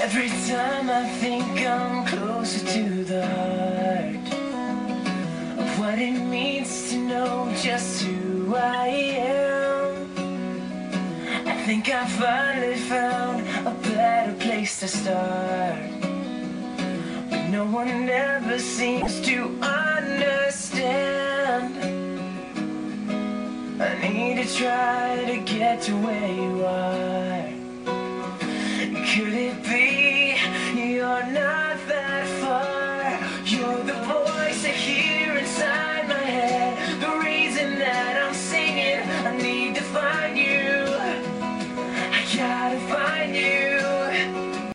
Every time I think I'm closer to the heart of what it means to know just who I am, I think I finally found a better place to start. But no one ever seems to understand. I need to try to get to where you are. Could it be